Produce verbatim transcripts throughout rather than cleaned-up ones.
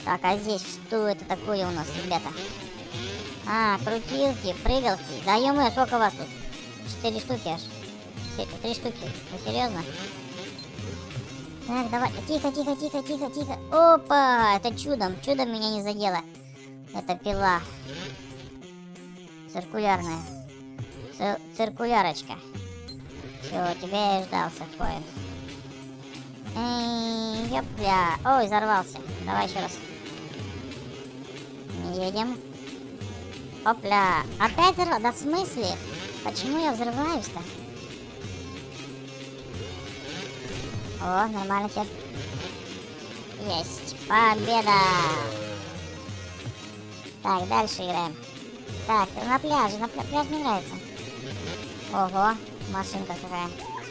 Так, а здесь что это такое у нас, ребята? А, крутилки, прыгалки. Да ё-моё, сколько вас тут? Четыре штуки аж. Три штуки. Вы серьезно? Так, давай. Тихо, тихо, тихо, тихо, тихо. Опа! Это чудом. Чудом меня не задело. Это пила. Циркулярная. Цир циркулярочка. Все, тебя я ждал, Сэфпоинт. Эй, ёпля. Ой, взорвался. Давай еще раз. Не едем. Опля. Опять взорвал? Да в смысле? Почему я взрываюсь-то? О, нормально теперь. Есть. Победа. Так, дальше играем. Так, на пляже. На пля... пляж мне нравится. Ого, машинка какая.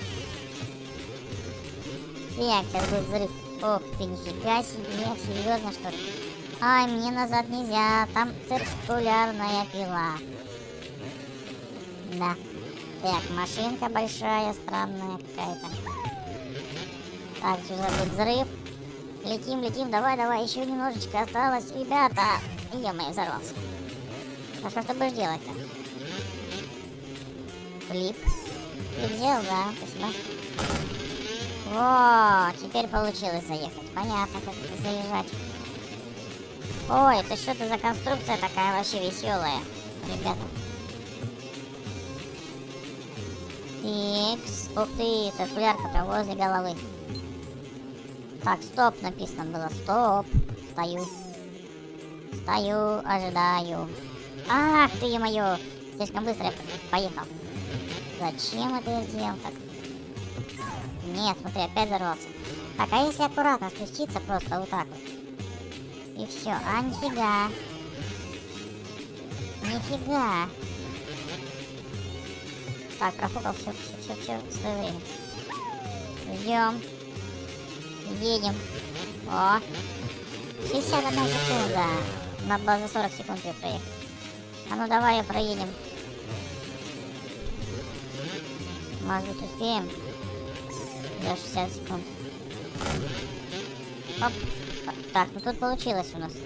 Так, сейчас будет взрыв. Ох ты, нифига себе. Серьезно, что ли? Ай, мне назад нельзя. Там циркулярная пила. Да. Так, машинка большая, странная какая-то. Так, сейчас будет взрыв. Летим, летим, давай, давай, еще немножечко осталось, ребята. Ё-моё, взорвался. А что ж ты будешь делать-то? Флип. Флип сделал, да, спасибо. Во, теперь получилось заехать. Понятно, как это заезжать. Ой, это что-то за конструкция такая вообще веселая, ребята. Икс. Ух ты, циркулярка прям возле головы. Так, стоп написано было. Стоп. Стою. Стою, ожидаю. Ах ты, ё-моё. Слишком быстро я поехал. Зачем это я сделал так? Нет, смотри, опять взорвался. Так, а если аккуратно спуститься просто вот так вот? И все. А, нифига. Нифига. Так, профукал все, все, все, все в свое время. Ждем. Едем. О. шестьдесят одна секунда. Надо было за сорок секунд ее проехать. А ну давай ее проедем. Может быть успеем. За шестьдесят секунд. Оп. Так, ну тут получилось у нас.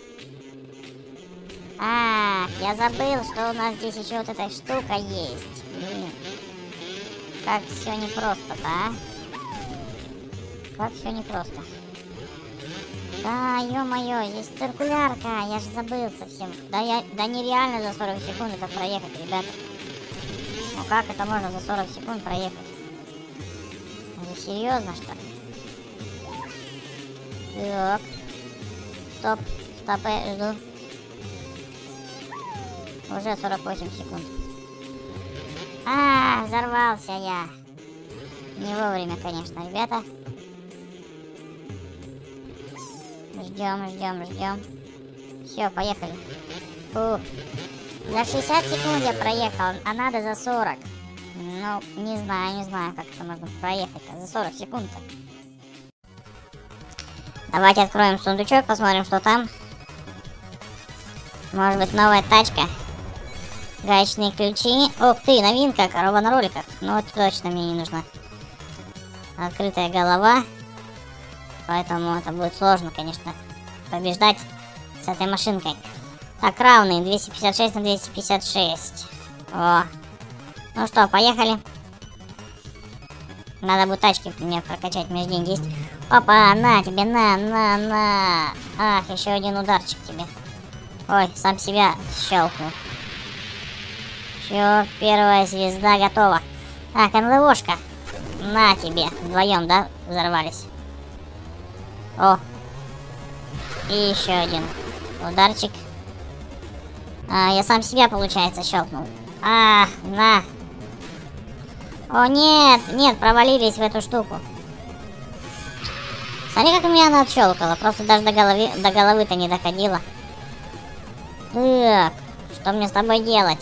А, я забыл, что у нас здесь еще вот эта штука есть. Блин. Как все непросто, да? Как все непросто. Да, ё-моё, здесь циркулярка, я же забыл совсем. Да, я, да нереально за сорок секунд это проехать, ребята. Ну как это можно за сорок секунд проехать? Вы серьезно, что ли? Так. Стоп, стоп, я жду. Уже сорок восемь секунд. А, взорвался я. Не вовремя, конечно, ребята. Ждем, ждем, ждем. Все, поехали. Фух. За шестьдесят секунд я проехал, а надо за сорок. Ну, не знаю, не знаю, как это можно проехать-то за сорок секунд-то. Давайте откроем сундучок, посмотрим, что там. Может быть, новая тачка. Гаечные ключи. Ух ты, новинка, корова на роликах. Ну, это точно мне не нужна. Открытая голова. Поэтому это будет сложно, конечно, побеждать с этой машинкой. Так, равные. двести пятьдесят шесть на двести пятьдесят шесть. О. Ну что, поехали. Надо будет тачки мне прокачать, у меня же деньги есть. Опа, на тебе, на, на, на. Ах, еще один ударчик тебе. Ой, сам себя щелкнул. Все, первая звезда готова. Так, эн эл о-шка. На тебе. Вдвоем, да, взорвались. О. И еще один ударчик. А, я сам себя, получается, щелкнул. А, на. О, нет, нет, провалились в эту штуку. Смотри, как у меня она отщелкала. Просто даже до головы, до головы-то не доходила. Так, что мне с тобой делать?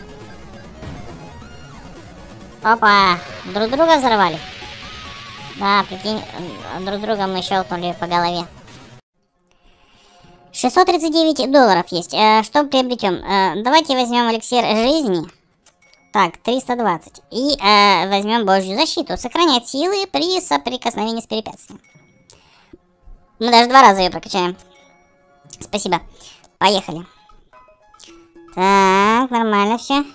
Опа, друг друга взорвали? Да, прикинь, друг друга мы щелкнули по голове. шестьсот тридцать девять долларов есть. Э, что приобретем? Э, давайте возьмем эликсир жизни. Так, триста двадцать. И э, возьмем божью защиту. Сохранять силы при соприкосновении с препятствием. Мы даже два раза ее прокачаем. спасибо. Поехали. Так, нормально все.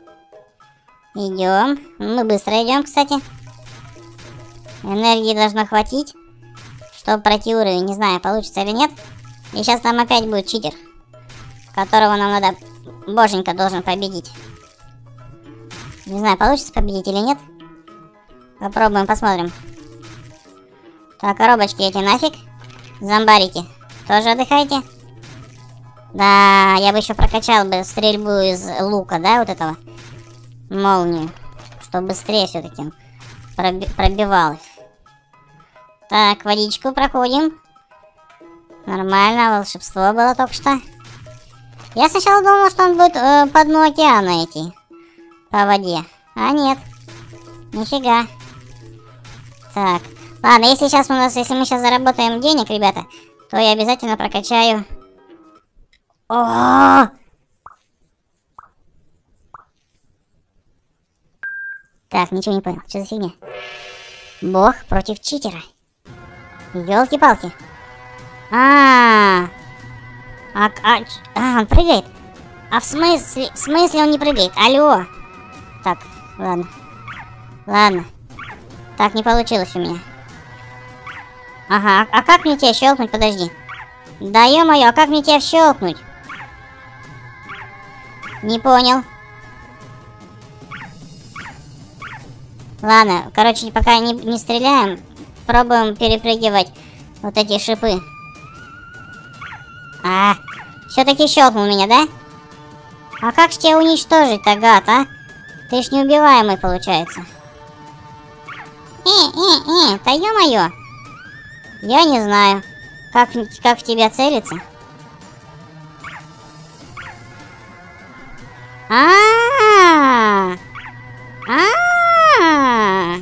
Идем. Мы быстро идем, кстати. Энергии должно хватить, чтобы пройти уровень. Не знаю, получится или нет. И сейчас там опять будет читер, которого нам надо, боженька, должен победить. Не знаю, получится победить или нет. Попробуем, посмотрим. Так, коробочки эти нафиг. Зомбарики, тоже отдыхайте. Да, я бы еще прокачал бы стрельбу из лука, да, вот этого. Молнию. Чтобы быстрее все-таки проби пробивал их. Так, водичку проходим. Нормально, волшебство было только что. Я сначала думал, что он будет э, по дну океана идти. По воде. А нет. Нифига. Так. Ладно, если сейчас у нас, если мы сейчас заработаем денег, ребята, то я обязательно прокачаю. О! Так, ничего не понял. Что за фигня? Бог против читера. Ёлки-палки. А, а, а, а, он прыгает. А в смысле, в смысле он не прыгает? Алло. Так, ладно. Ладно. Так, не получилось у меня. Ага, а как мне тебя щелкнуть? Подожди. Да ё-моё, а как мне тебя щелкнуть? Не понял. Ладно, короче, пока не, не стреляем, пробуем перепрыгивать вот эти шипы. А, все-таки щелкнул меня, да? А как же тебя уничтожить-то, гад, а? Ты ж неубиваемый, получается. Э-э-э, да ё-моё. Я не знаю, как, как в тебя целиться. А-а-а! А-а-а!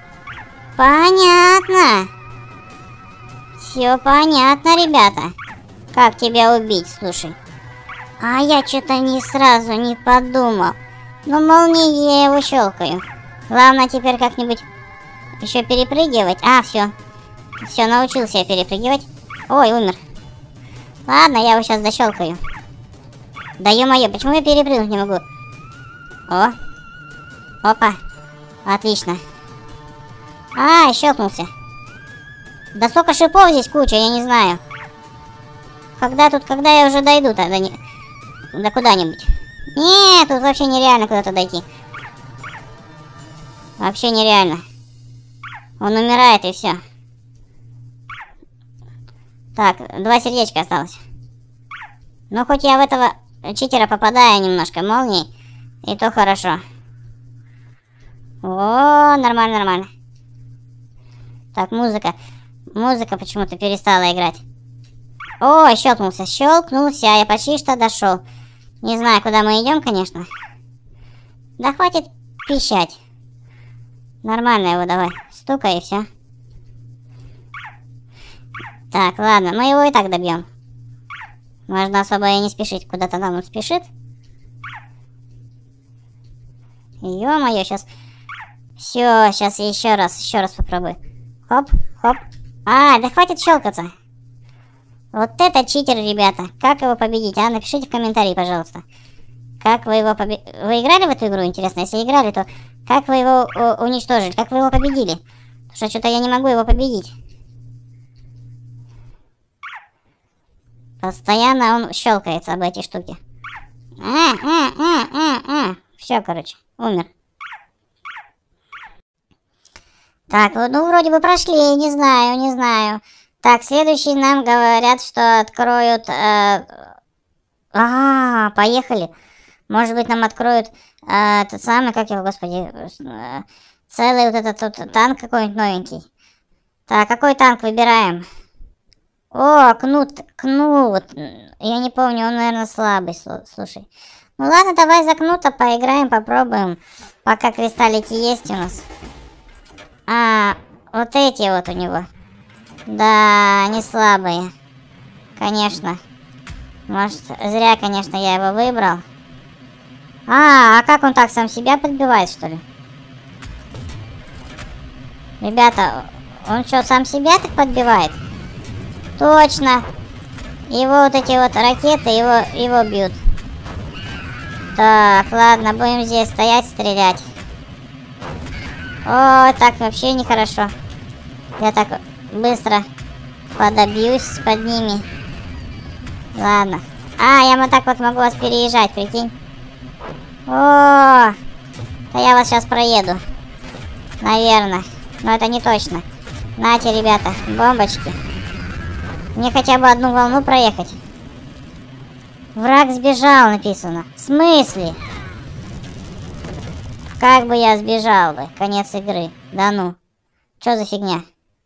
Понятно. Все понятно, ребята. Как тебя убить, слушай. А я что-то не сразу не подумал. Ну, молнией я его щелкаю. Главное теперь как-нибудь еще перепрыгивать. А, все. Все, научился я перепрыгивать. Ой, умер. Ладно, я его сейчас дощелкаю. Да ё-моё, почему я перепрыгнуть не могу? О. Опа. Отлично. А, щелкнулся. Да сколько шипов здесь куча, я не знаю. Когда тут, когда я уже дойду тогда не... Да куда-нибудь. Нет, тут вообще нереально куда-то дойти. Вообще нереально. Он умирает и все. Так, два сердечка осталось. Ну, хоть я в этого читера попадаю немножко молнией, и то хорошо. О, нормально, нормально. Так, музыка. Музыка почему-то перестала играть. О, щелкнулся, щелкнулся. Я почти что дошел. Не знаю, куда мы идем, конечно. Да хватит пищать. Нормально его давай. Стукай и все. Так, ладно, мы его и так добьем. Можно особо и не спешить. Куда-то там он спешит. Ё-моё, сейчас... Все, сейчас еще раз, еще раз попробую. Хоп, хоп. А, да хватит щелкаться. Вот это читер, ребята. Как его победить, а? Напишите в комментарии, пожалуйста. Как вы его победили? Вы играли в эту игру, интересно? Если играли, то как вы его э, уничтожили? Как вы его победили? Потому что что-то я не могу его победить. Постоянно он щелкается об эти штуки. А, а, а, а, а. Все, короче, умер. Так, ну вроде бы прошли, не знаю, не знаю. Так, следующий нам говорят, что откроют... Э... А, поехали. Может быть, нам откроют э, тот самый, как его, господи, э, целый вот этот вот танк какой-нибудь новенький. Так, какой танк выбираем? О, кнут, кнут. Я не помню, он, наверное, слабый, слушай. Ну ладно, давай за кнута поиграем, попробуем, пока кристаллики есть у нас. А, вот эти вот у него. Да, они слабые. Конечно. Может, зря, конечно, я его выбрал. А, а как он так сам себя подбивает, что ли? Ребята, он что, сам себя так подбивает? Точно. Его вот эти вот ракеты, его, его бьют. Так, ладно, будем здесь стоять, стрелять. О, так вообще нехорошо. Я так быстро подобьюсь под ними. Ладно. А, я вот так вот могу вас переезжать, прикинь. О, да я вас сейчас проеду. Наверное. Но это не точно. Нате, ребята, бомбочки. Мне хотя бы одну волну проехать. Враг сбежал, написано. В смысле? Как бы я сбежал бы? Конец игры. Да ну. Что за фигня?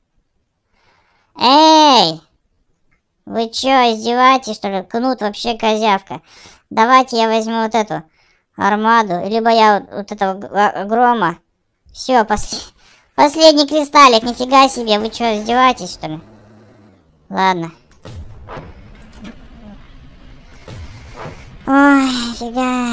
Эй! Вы чё, издеваетесь, что ли? Кнут вообще козявка. Давайте я возьму вот эту армаду. Либо я вот, вот этого грома. Все, пос... последний кристаллик. Нифига себе. Вы чё, издеваетесь, что ли? Ладно. Ой, фига.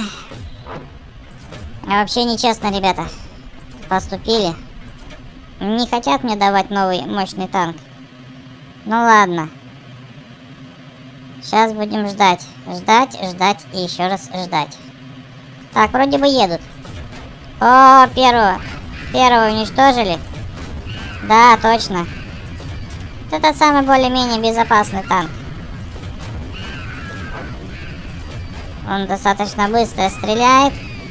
А вообще нечестно, ребята. Поступили. Не хотят мне давать новый мощный танк. Ну ладно. Сейчас будем ждать. Ждать, ждать и еще раз ждать. Так, вроде бы едут. О, первого. Первого уничтожили. Да, точно. Это самый более-менее безопасный танк. Он достаточно быстро стреляет.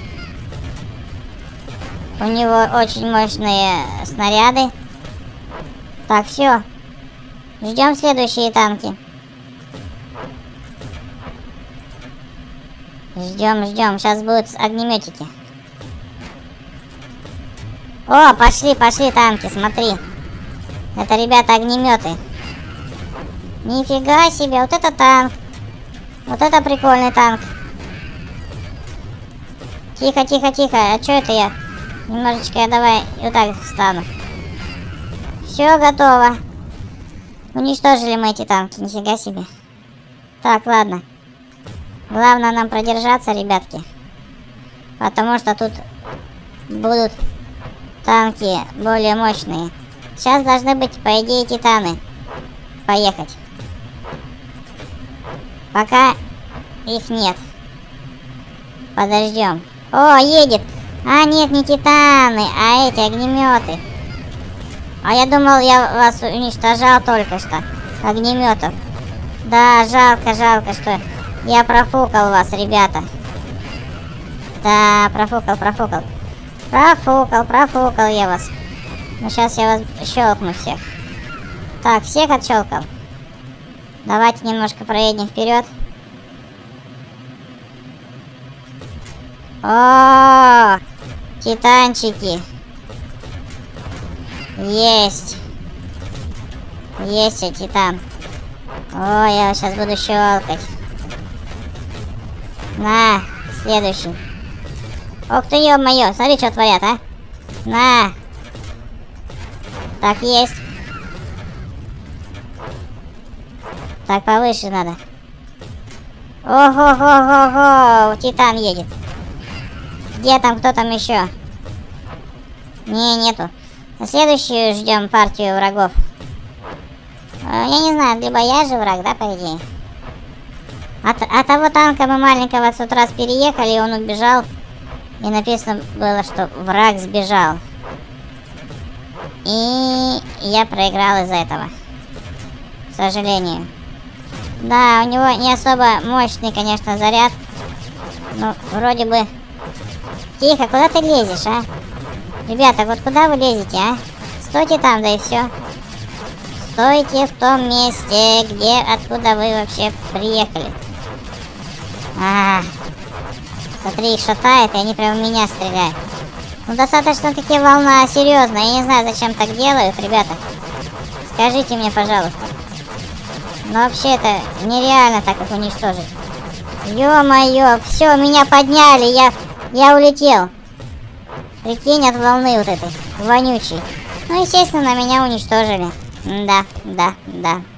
У него очень мощные снаряды. Так, все. Ждем следующие танки. Ждем, ждем. Сейчас будут огнеметики. О, пошли, пошли танки, смотри. Это, ребята, огнеметы. Нифига себе, вот это танк. Вот это прикольный танк. Тихо, тихо, тихо. А что это я? Немножечко я давай вот так встану. Все готово. Уничтожили мы эти танки. Нифига себе. Так, ладно. Главное нам продержаться, ребятки. Потому что тут будут танки более мощные. Сейчас должны быть, по идее, титаны. Поехать. Пока их нет. Подождем. О, едет. А, нет, не титаны, а эти огнеметы. А я думал, я вас уничтожал только что. Огнеметов. Да, жалко, жалко, что я профукал вас, ребята. Да, профукал, профукал. Профукал, профукал я вас. Ну, сейчас я вас щелкну всех. Так, всех отщелкал. Давайте немножко проедем вперед. О, титанчики. Есть. Есть я титан. О, я сейчас буду щелкать. На, следующий. Ох ты, ё-моё, смотри, что творят, а. На. Так, есть. Так, повыше надо. Ого-го-го-го, титан едет. Где там, кто там еще? Не, нету. Следующую ждем партию врагов. Я не знаю, либо я же враг, да, по идее. От, от того танка мы маленького в тот раз переехали, и он убежал. И написано было, что враг сбежал. И я проиграл из-за этого. К сожалению. Да, у него не особо мощный, конечно, заряд. Ну, вроде бы... Тихо, куда ты лезешь, а? Ребята, вот куда вы лезете, а? Стойте там, да и все. Стойте в том месте, где, откуда вы вообще приехали. А, смотри, их шатает, и они прям в меня стреляют. Ну, достаточно таки волна серьезная. Я не знаю, зачем так делают, ребята. Скажите мне, пожалуйста. Но вообще это нереально так их уничтожить. Ё-моё, все, меня подняли, я, я улетел. Прикинь, от волны вот этой, вонючей. Ну, естественно, меня уничтожили. Да, да, да.